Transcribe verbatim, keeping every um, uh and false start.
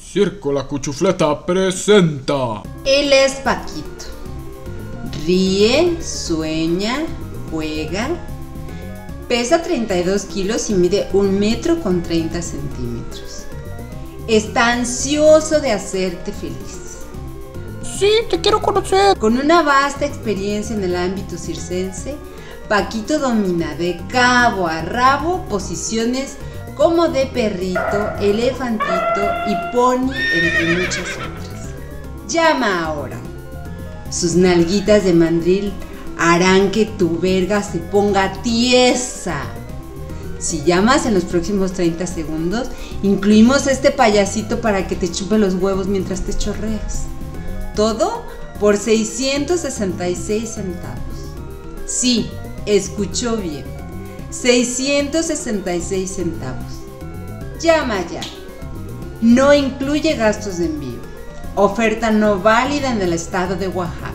Circo La Cuchufleta presenta. Él es Paquito. Ríe, sueña, juega. Pesa treinta y dos kilos y mide un metro con treinta centímetros. Está ansioso de hacerte feliz. Sí, te quiero conocer. Con una vasta experiencia en el ámbito circense, Paquito domina de cabo a rabo posiciones como de perrito, elefantito y pony, entre muchas otras. Llama ahora. Sus nalguitas de mandril harán que tu verga se ponga tiesa. Si llamas en los próximos treinta segundos, incluimos este payasito para que te chupe los huevos mientras te chorreas. Todo por seiscientos sesenta y seis centavos. Sí, escuchó bien. seiscientos sesenta y seis centavos. Llama ya. No incluye gastos de envío. Oferta no válida en el estado de Oaxaca.